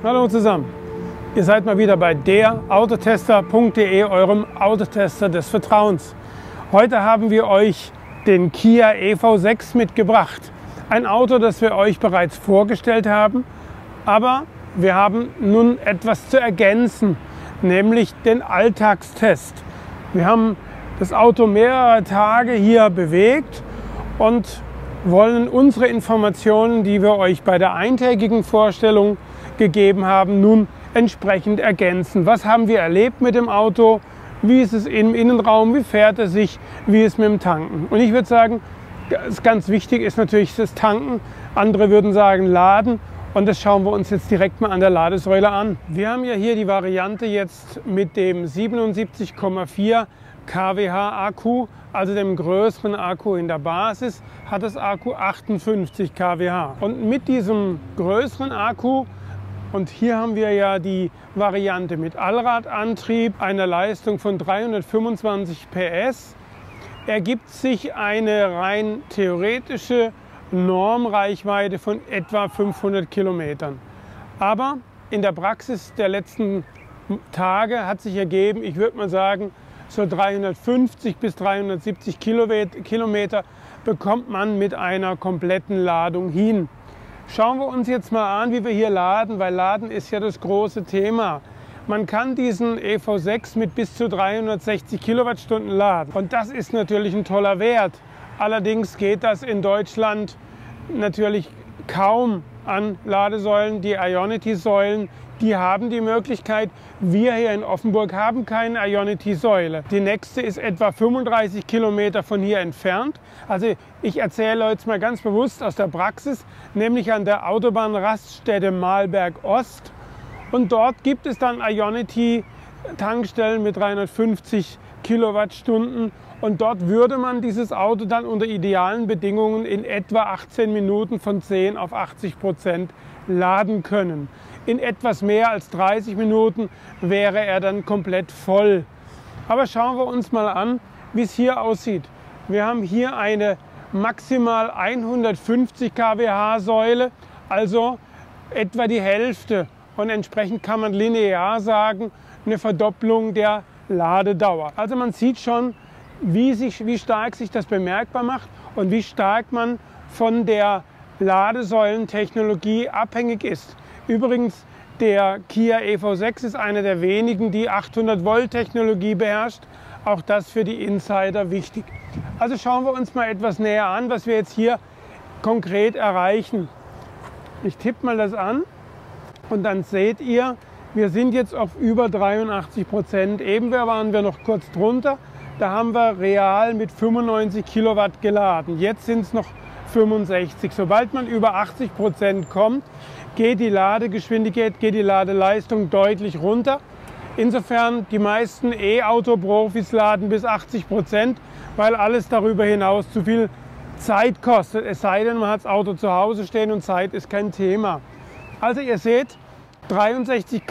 Hallo zusammen, ihr seid mal wieder bei der Autotester.de, eurem Autotester des Vertrauens. Heute haben wir euch den Kia EV6 mitgebracht. Ein Auto, das wir euch bereits vorgestellt haben, aber wir haben nun etwas zu ergänzen, nämlich den Alltagstest. Wir haben das Auto mehrere Tage hier bewegt und wollen unsere Informationen, die wir euch bei der eintägigen Vorstellung gegeben haben, nun entsprechend ergänzen. Was haben wir erlebt mit dem Auto? Wie ist es im Innenraum? Wie fährt es sich? Wie ist es mit dem Tanken? Und ich würde sagen, ganz wichtig ist natürlich das Tanken. Andere würden sagen Laden. Und das schauen wir uns jetzt direkt mal an der Ladesäule an. Wir haben ja hier die Variante jetzt mit dem 77,4 kWh Akku, also dem größeren Akku in der Basis, hat das Akku 58 kWh. Und mit diesem größeren Akku, und hier haben wir ja die Variante mit Allradantrieb, einer Leistung von 325 PS, ergibt sich eine rein theoretische Normreichweite von etwa 500 Kilometern. Aber in der Praxis der letzten Tage hat sich ergeben, ich würde mal sagen, so 350 bis 370 Kilometer bekommt man mit einer kompletten Ladung hin. Schauen wir uns jetzt mal an, wie wir hier laden, weil Laden ist ja das große Thema. Man kann diesen EV6 mit bis zu 360 Kilowattstunden laden und das ist natürlich ein toller Wert. Allerdings geht das in Deutschland natürlich kaum an Ladesäulen. Die Ionity-Säulen, die haben die Möglichkeit. Wir hier in Offenburg haben keine Ionity-Säule. Die nächste ist etwa 35 Kilometer von hier entfernt. Also ich erzähle jetzt mal ganz bewusst aus der Praxis, nämlich an der Autobahnraststätte Mahlberg Ost. Und dort gibt es dann Ionity-Tankstellen mit 350 Kilowattstunden. Und dort würde man dieses Auto dann unter idealen Bedingungen in etwa 18 Minuten von 10 auf 80% laden können. In etwas mehr als 30 Minuten wäre er dann komplett voll. Aber schauen wir uns mal an, wie es hier aussieht. Wir haben hier eine maximal 150 kWh Säule, also etwa die Hälfte. Und entsprechend kann man linear sagen, eine Verdopplung der Ladedauer. Also man sieht schon, wie stark sich das bemerkbar macht und wie stark man von der Ladesäulentechnologie abhängig ist. Übrigens, der Kia EV6 ist einer der wenigen, die 800 Volt Technologie beherrscht. Auch das für die Insider wichtig. Also schauen wir uns mal etwas näher an, was wir jetzt hier konkret erreichen. Ich tippe mal das an und dann seht ihr, wir sind jetzt auf über 83%. Eben waren wir noch kurz drunter. Da haben wir real mit 95 Kilowatt geladen. Jetzt sind es noch 65. Sobald man über 80% kommt, geht die Ladegeschwindigkeit, geht die Ladeleistung deutlich runter. Insofern die meisten E-Auto-Profis laden bis 80%, weil alles darüber hinaus zu viel Zeit kostet. Es sei denn, man hat das Auto zu Hause stehen und Zeit ist kein Thema. Also ihr seht, 63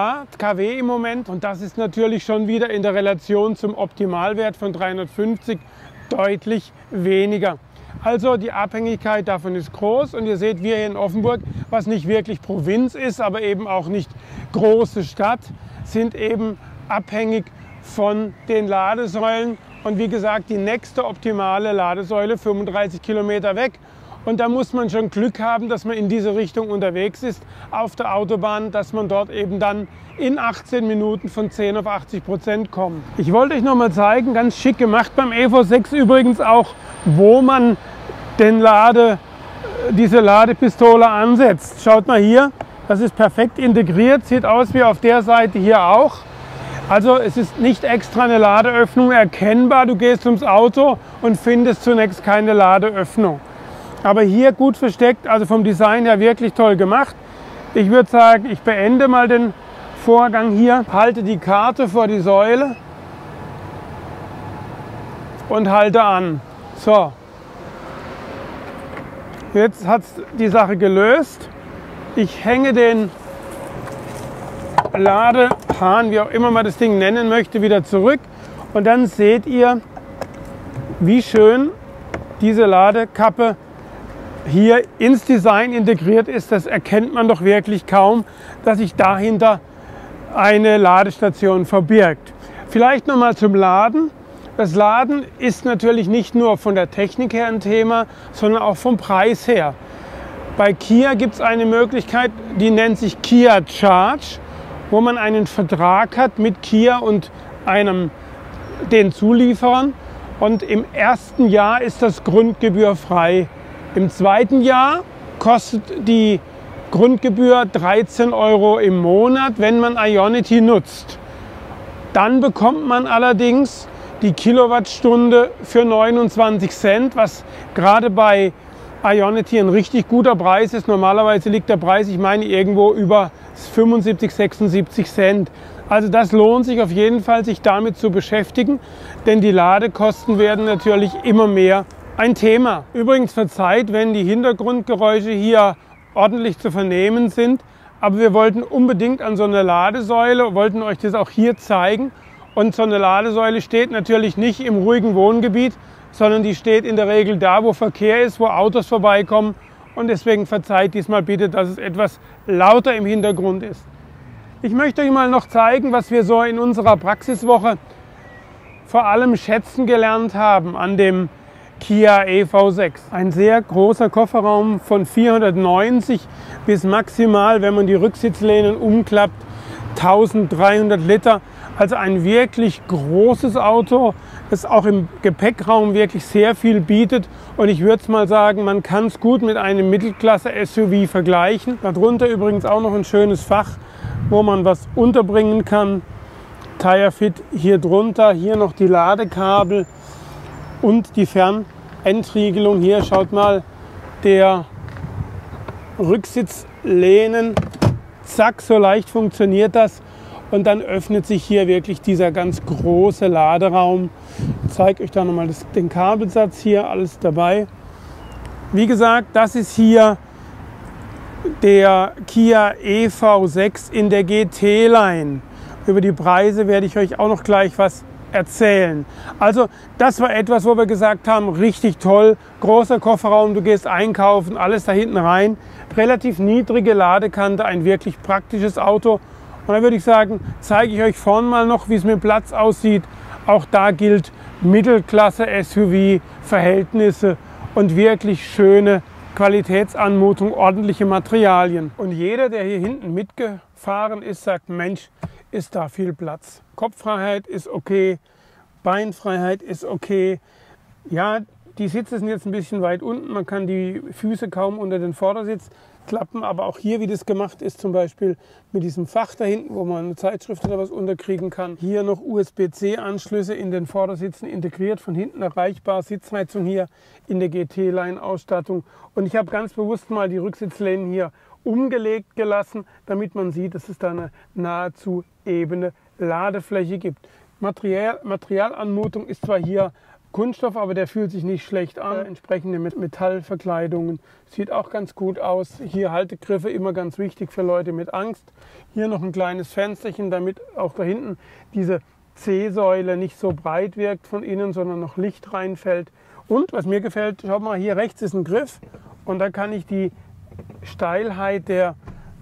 kW im Moment und das ist natürlich schon wieder in der Relation zum Optimalwert von 350 deutlich weniger. Also die Abhängigkeit davon ist groß und ihr seht, wir hier in Offenburg, was nicht wirklich Provinz ist, aber eben auch nicht große Stadt, sind eben abhängig von den Ladesäulen und wie gesagt, die nächste optimale Ladesäule 35 Kilometer weg. Und da muss man schon Glück haben, dass man in diese Richtung unterwegs ist auf der Autobahn, dass man dort eben dann in 18 Minuten von 10 auf 80% kommt. Ich wollte euch noch mal zeigen, ganz schick gemacht beim EV6 übrigens auch, wo man diese Ladepistole ansetzt. Schaut mal hier, das ist perfekt integriert, sieht aus wie auf der Seite hier auch. Also es ist nicht extra eine Ladeöffnung erkennbar, du gehst ums Auto und findest zunächst keine Ladeöffnung. Aber hier gut versteckt, also vom Design her wirklich toll gemacht. Ich würde sagen, ich beende mal den Vorgang hier, halte die Karte vor die Säule und halte an. So, jetzt hat es die Sache gelöst. Ich hänge den Ladehahn, wie auch immer man das Ding nennen möchte, wieder zurück. Und dann seht ihr, wie schön diese Ladekappe hier ins Design integriert ist, das erkennt man doch wirklich kaum, dass sich dahinter eine Ladestation verbirgt. Vielleicht noch mal zum Laden. Das Laden ist natürlich nicht nur von der Technik her ein Thema, sondern auch vom Preis her. Bei Kia gibt es eine Möglichkeit, die nennt sich Kia Charge, wo man einen Vertrag hat mit Kia und den Zulieferern. Und im ersten Jahr ist das grundgebührfrei. Im zweiten Jahr kostet die Grundgebühr 13 € im Monat, wenn man Ionity nutzt. Dann bekommt man allerdings die Kilowattstunde für 29 Cent, was gerade bei Ionity ein richtig guter Preis ist. Normalerweise liegt der Preis, ich meine, irgendwo über 75, 76 Cent. Also das lohnt sich auf jeden Fall, sich damit zu beschäftigen, denn die Ladekosten werden natürlich immer mehr ein Thema. Übrigens verzeiht, wenn die Hintergrundgeräusche hier ordentlich zu vernehmen sind, aber wir wollten unbedingt an so eine Ladesäule, wollten euch das auch hier zeigen. Und so eine Ladesäule steht natürlich nicht im ruhigen Wohngebiet, sondern die steht in der Regel da, wo Verkehr ist, wo Autos vorbeikommen. Und deswegen verzeiht diesmal bitte, dass es etwas lauter im Hintergrund ist. Ich möchte euch mal noch zeigen, was wir so in unserer Praxiswoche vor allem schätzen gelernt haben an dem Kia EV6. Ein sehr großer Kofferraum von 490 bis maximal, wenn man die Rücksitzlehnen umklappt, 1300 Liter. Also ein wirklich großes Auto, das auch im Gepäckraum wirklich sehr viel bietet. Und ich würde mal sagen, man kann es gut mit einem Mittelklasse-SUV vergleichen. Darunter übrigens auch noch ein schönes Fach, wo man was unterbringen kann. Tirefit hier drunter, hier noch die Ladekabel und die Fernentriegelung. Hier schaut mal, der Rücksitzlehnen, zack, so leicht funktioniert das. Und dann öffnet sich hier wirklich dieser ganz große Laderaum. Ich zeige euch da nochmal den Kabelsatz hier, alles dabei. Wie gesagt, das ist hier der Kia EV6 in der GT-Line. Über die Preise werde ich euch auch noch gleich was erzählen. Also das war etwas, wo wir gesagt haben, richtig toll, großer Kofferraum, du gehst einkaufen, alles da hinten rein, relativ niedrige Ladekante, ein wirklich praktisches Auto. Und dann würde ich sagen, zeige ich euch vorne mal noch, wie es mit Platz aussieht. Auch da gilt Mittelklasse-SUV-Verhältnisse und wirklich schöne Qualitätsanmutung, ordentliche Materialien. Und jeder, der hier hinten mitgefahren ist, sagt, Mensch, ist da viel Platz. Kopffreiheit ist okay, Beinfreiheit ist okay. Ja, die Sitze sind jetzt ein bisschen weit unten, man kann die Füße kaum unter den Vordersitz klappen, aber auch hier, wie das gemacht ist, zum Beispiel mit diesem Fach da hinten, wo man eine Zeitschrift oder was unterkriegen kann. Hier noch USB-C-Anschlüsse in den Vordersitzen integriert, von hinten erreichbar, Sitzheizung hier in der GT-Line-Ausstattung. Und ich habe ganz bewusst mal die Rücksitzlehnen hier umgelegt gelassen, damit man sieht, dass es da eine nahezu ebene Ladefläche gibt. Materialanmutung ist zwar hier Kunststoff, aber der fühlt sich nicht schlecht an. Entsprechende Metallverkleidungen. Sieht auch ganz gut aus. Hier Haltegriffe, immer ganz wichtig für Leute mit Angst. Hier noch ein kleines Fensterchen, damit auch da hinten diese C-Säule nicht so breit wirkt von innen, sondern noch Licht reinfällt. Und was mir gefällt, schaut mal, hier rechts ist ein Griff und da kann ich die Steilheit der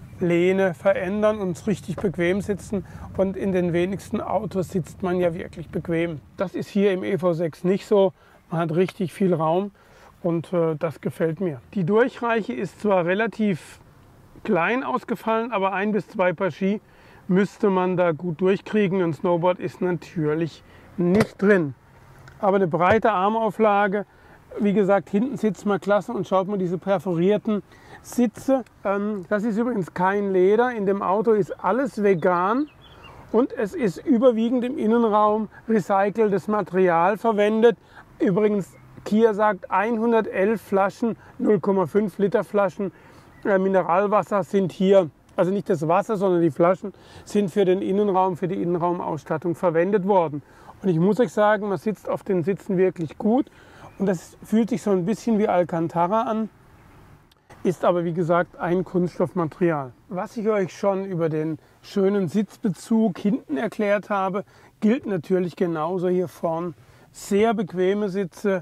Lehne verändern und richtig bequem sitzen. Und in den wenigsten Autos sitzt man ja wirklich bequem. Das ist hier im EV6 nicht so. Man hat richtig viel Raum und das gefällt mir. Die Durchreiche ist zwar relativ klein ausgefallen, aber 1 bis 2 Paar Ski müsste man da gut durchkriegen. Ein Snowboard ist natürlich nicht drin. Aber eine breite Armauflage, wie gesagt, hinten sitzt man klasse und schaut mal diese perforierten Sitze. Das ist übrigens kein Leder. In dem Auto ist alles vegan und es ist überwiegend im Innenraum recyceltes Material verwendet. Übrigens, Kia sagt 111 Flaschen, 0,5 Liter Flaschen Mineralwasser sind hier, also nicht das Wasser, sondern die Flaschen sind für den Innenraum, für die Innenraumausstattung verwendet worden. Und ich muss euch sagen, man sitzt auf den Sitzen wirklich gut und das fühlt sich so ein bisschen wie Alcantara an. Ist aber wie gesagt ein Kunststoffmaterial. Was ich euch schon über den schönen Sitzbezug hinten erklärt habe, gilt natürlich genauso hier vorn. Sehr bequeme Sitze,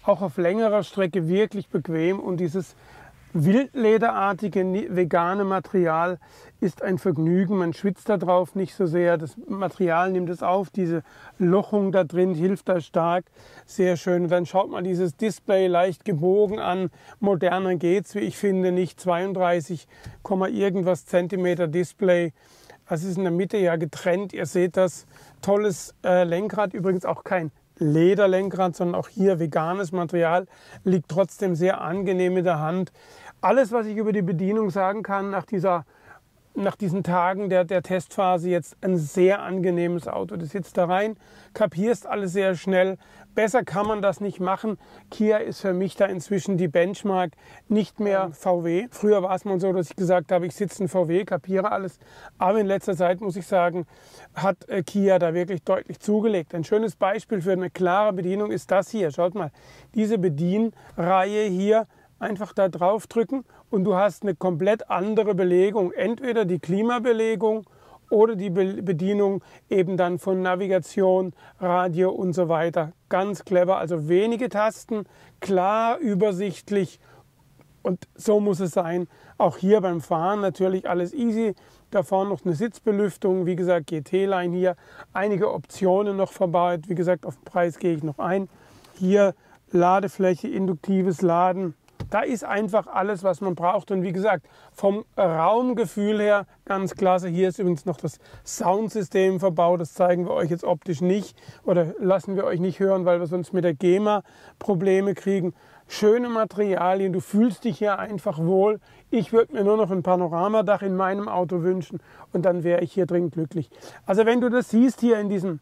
auch auf längerer Strecke wirklich bequem und dieses wildlederartige vegane Material ist ein Vergnügen. Man schwitzt da drauf nicht so sehr. Das Material nimmt es auf. Diese Lochung da drin hilft da stark. Sehr schön. Und dann schaut mal dieses Display leicht gebogen an. Moderner geht's, wie ich finde, nicht. 32, irgendwas Zentimeter Display. Das ist in der Mitte ja getrennt. Ihr seht das. Tolles Lenkrad. Übrigens auch kein Lederlenkrad, sondern auch hier veganes Material. Liegt trotzdem sehr angenehm in der Hand. Alles, was ich über die Bedienung sagen kann, nach diesen Tagen der Testphase, jetzt ein sehr angenehmes Auto. Du sitzt da rein, kapierst alles sehr schnell. Besser kann man das nicht machen. Kia ist für mich da inzwischen die Benchmark, nicht mehr VW. Früher war es mal so, dass ich gesagt habe, ich sitze in VW, kapiere alles. Aber in letzter Zeit, muss ich sagen, hat Kia da wirklich deutlich zugelegt. Ein schönes Beispiel für eine klare Bedienung ist das hier. Schaut mal, diese Bedienreihe hier, einfach da drauf drücken und du hast eine komplett andere Belegung. Entweder die Klimabelegung oder die Bedienung eben dann von Navigation, Radio und so weiter. Ganz clever, also wenige Tasten, klar, übersichtlich und so muss es sein. Auch hier beim Fahren natürlich alles easy. Da vorne noch eine Sitzbelüftung, wie gesagt GT-Line hier, einige Optionen noch verbaut. Wie gesagt, auf den Preis gehe ich noch ein. Hier Ladefläche, induktives Laden. Da ist einfach alles, was man braucht. Und wie gesagt, vom Raumgefühl her ganz klasse. Hier ist übrigens noch das Soundsystem verbaut. Das zeigen wir euch jetzt optisch nicht oder lassen wir euch nicht hören, weil wir sonst mit der GEMA Probleme kriegen. Schöne Materialien, du fühlst dich hier einfach wohl. Ich würde mir nur noch ein Panoramadach in meinem Auto wünschen und dann wäre ich hier drin glücklich. Also wenn du das siehst hier in diesem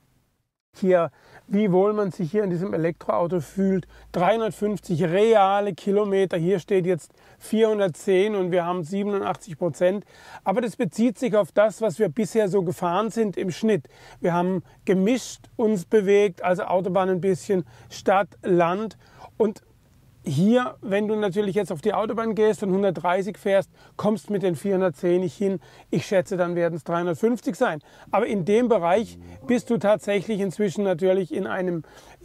wie wohl man sich hier in diesem Elektroauto fühlt. 350 reale Kilometer, hier steht jetzt 410 und wir haben 87%. Aber das bezieht sich auf das, was wir bisher so gefahren sind im Schnitt. Wir haben gemischt uns bewegt, also Autobahn ein bisschen, Stadt, Land und hier, wenn du natürlich jetzt auf die Autobahn gehst und 130 fährst, kommst mit den 410 nicht hin. Ich schätze, dann werden es 350 sein. Aber in dem Bereich bist du tatsächlich inzwischen natürlich in einem in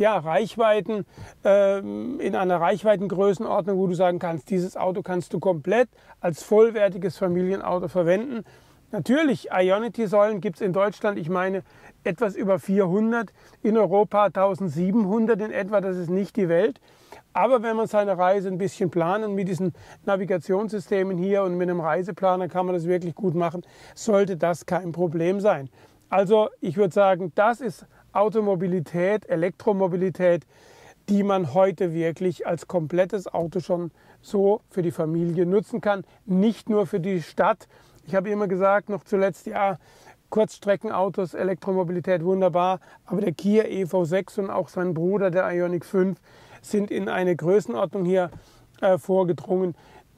einer Reichweitengrößenordnung, wo du sagen kannst, dieses Auto kannst du komplett als vollwertiges Familienauto verwenden. Natürlich, Ionity-Säulen gibt es in Deutschland, ich meine, etwas über 400, in Europa 1700 in etwa, das ist nicht die Welt. Aber wenn man seine Reise ein bisschen planen mit diesen Navigationssystemen hier und mit einem Reiseplaner kann man das wirklich gut machen, sollte das kein Problem sein. Also ich würde sagen, das ist Automobilität, Elektromobilität, die man heute wirklich als komplettes Auto schon so für die Familie nutzen kann, nicht nur für die Stadt. Ich habe immer gesagt, noch zuletzt, ja, Kurzstreckenautos, Elektromobilität wunderbar, aber der Kia EV6 und auch sein Bruder, der Ioniq 5, sind in eine Größenordnung hier vorgedrungen,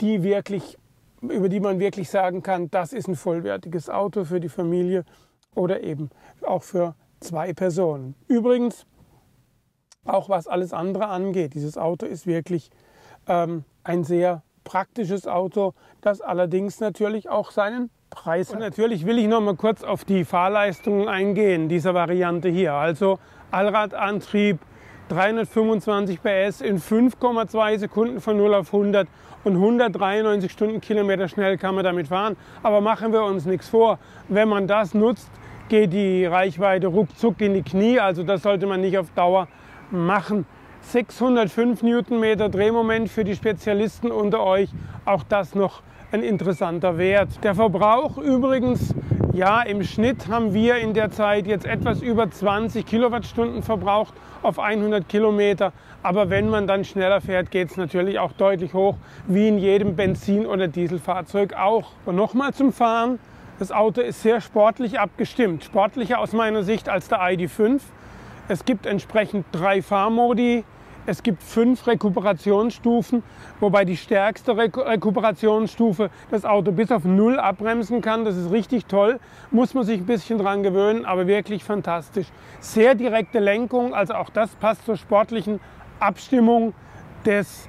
über die man wirklich sagen kann, das ist ein vollwertiges Auto für die Familie oder eben auch für 2 Personen. Übrigens, auch was alles andere angeht, dieses Auto ist wirklich ein sehr praktisches Auto, das allerdings natürlich auch seinen Preis hat. Und natürlich will ich noch mal kurz auf die Fahrleistungen eingehen dieser Variante hier. Also Allradantrieb, 325 PS in 5,2 Sekunden von 0 auf 100 und 193 Stundenkilometer schnell kann man damit fahren. Aber machen wir uns nichts vor, wenn man das nutzt, geht die Reichweite ruckzuck in die Knie. Also das sollte man nicht auf Dauer machen. 605 Newtonmeter Drehmoment für die Spezialisten unter euch, auch das noch ein interessanter Wert. Der Verbrauch übrigens, ja, im Schnitt haben wir in der Zeit jetzt etwas über 20 Kilowattstunden verbraucht auf 100 Kilometer. Aber wenn man dann schneller fährt, geht es natürlich auch deutlich hoch, wie in jedem Benzin- oder Dieselfahrzeug auch. Und nochmal zum Fahren. Das Auto ist sehr sportlich abgestimmt. Sportlicher aus meiner Sicht als der ID.5. Es gibt entsprechend 3 Fahrmodi. Es gibt 5 Rekuperationsstufen, wobei die stärkste Rekuperationsstufe das Auto bis auf 0 abbremsen kann. Das ist richtig toll, muss man sich ein bisschen dran gewöhnen, aber wirklich fantastisch. Sehr direkte Lenkung, also auch das passt zur sportlichen Abstimmung des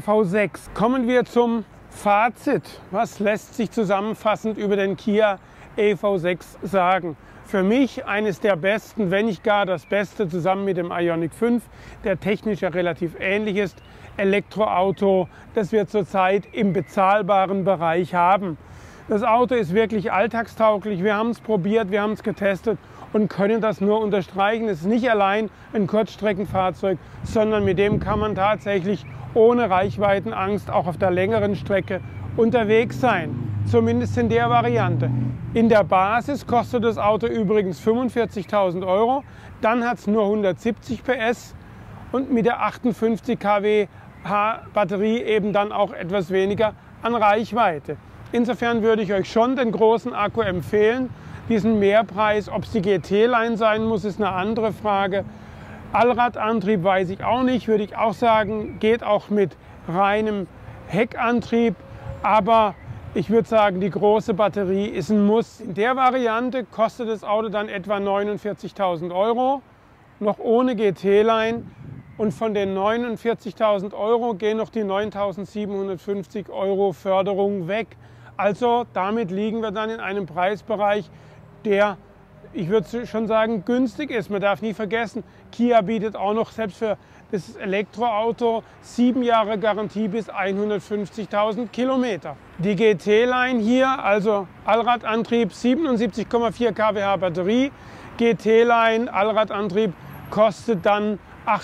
EV6. Kommen wir zum Fazit. Was lässt sich zusammenfassend über den Kia EV6 sagen. Für mich eines der besten, wenn nicht gar das Beste, zusammen mit dem Ioniq 5, der technisch ja relativ ähnlich ist, Elektroauto, das wir zurzeit im bezahlbaren Bereich haben. Das Auto ist wirklich alltagstauglich, wir haben es probiert, wir haben es getestet und können das nur unterstreichen. Es ist nicht allein ein Kurzstreckenfahrzeug, sondern mit dem kann man tatsächlich ohne Reichweitenangst auch auf der längeren Strecke unterwegs sein. Zumindest in der Variante. In der Basis kostet das Auto übrigens 45.000 €, dann hat es nur 170 PS und mit der 58 kWh Batterie eben dann auch etwas weniger an Reichweite. Insofern würde ich euch schon den großen Akku empfehlen. Diesen Mehrpreis, ob es die GT-Line sein muss, ist eine andere Frage. Allradantrieb weiß ich auch nicht, würde ich auch sagen, geht auch mit reinem Heckantrieb, aber ich würde sagen, die große Batterie ist ein Muss. In der Variante kostet das Auto dann etwa 49.000 €, noch ohne GT-Line. Und von den 49.000 € gehen noch die 9.750 € Förderung weg. Also damit liegen wir dann in einem Preisbereich, der, ich würde schon sagen, günstig ist. Man darf nie vergessen, Kia bietet auch noch selbst für das Elektroauto 7 Jahre Garantie bis 150.000 Kilometer. Die GT-Line hier, also Allradantrieb, 77,4 kWh Batterie. GT-Line, Allradantrieb, kostet dann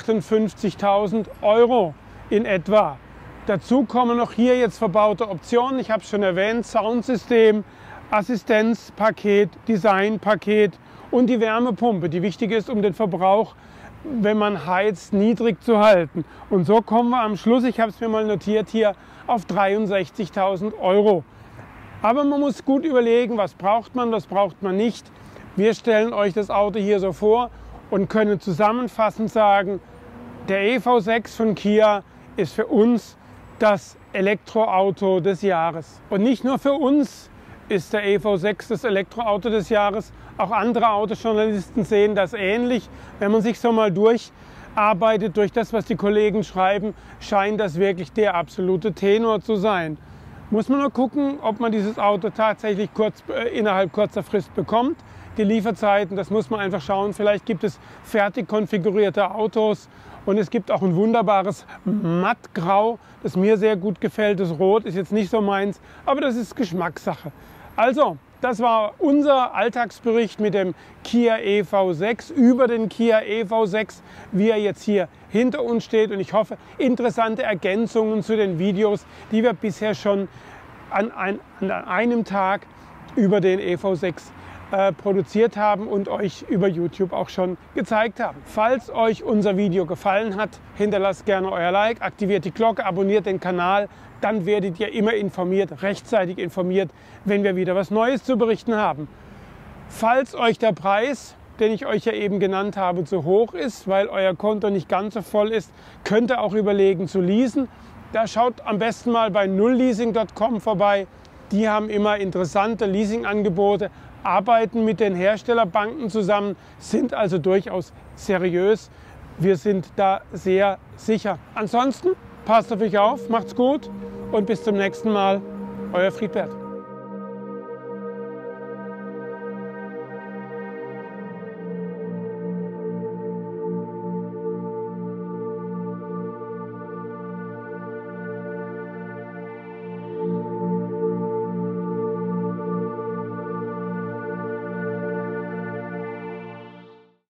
58.000 € in etwa. Dazu kommen noch hier jetzt verbaute Optionen. Ich habe es schon erwähnt, Soundsystem, Assistenzpaket, Designpaket und die Wärmepumpe, die wichtig ist, um den Verbrauch, wenn man heizt, niedrig zu halten. Und so kommen wir am Schluss, ich habe es mir mal notiert hier, auf 63.000 €. Aber man muss gut überlegen, was braucht man nicht. Wir stellen euch das Auto hier so vor und können zusammenfassend sagen, der EV6 von Kia ist für uns das Elektroauto des Jahres. Und nicht nur für uns ist der EV6 das Elektroauto des Jahres, auch andere Autojournalisten sehen das ähnlich. Wenn man sich so mal durcharbeitet, durch das, was die Kollegen schreiben, scheint das wirklich der absolute Tenor zu sein. Muss man nur gucken, ob man dieses Auto tatsächlich innerhalb kurzer Frist bekommt. Die Lieferzeiten, das muss man einfach schauen. Vielleicht gibt es fertig konfigurierte Autos und es gibt auch ein wunderbares Mattgrau, das mir sehr gut gefällt. Das Rot ist jetzt nicht so meins, aber das ist Geschmackssache. Also, das war unser Alltagsbericht mit dem Kia EV6 über den Kia EV6, wie er jetzt hier hinter uns steht. Und ich hoffe, interessante Ergänzungen zu den Videos, die wir bisher schon an einem Tag über den EV6 produziert haben und euch über YouTube auch schon gezeigt haben. Falls euch unser Video gefallen hat, hinterlasst gerne euer Like, aktiviert die Glocke, abonniert den Kanal, dann werdet ihr immer informiert, rechtzeitig informiert, wenn wir wieder was Neues zu berichten haben. Falls euch der Preis, den ich euch ja eben genannt habe, zu hoch ist, weil euer Konto nicht ganz so voll ist, könnt ihr auch überlegen zu leasen. Da schaut am besten mal bei nullleasing.com vorbei. Die haben immer interessante Leasingangebote, arbeiten mit den Herstellerbanken zusammen, sind also durchaus seriös. Wir sind da sehr sicher. Ansonsten passt auf euch auf, macht's gut und bis zum nächsten Mal. Euer Friedbert.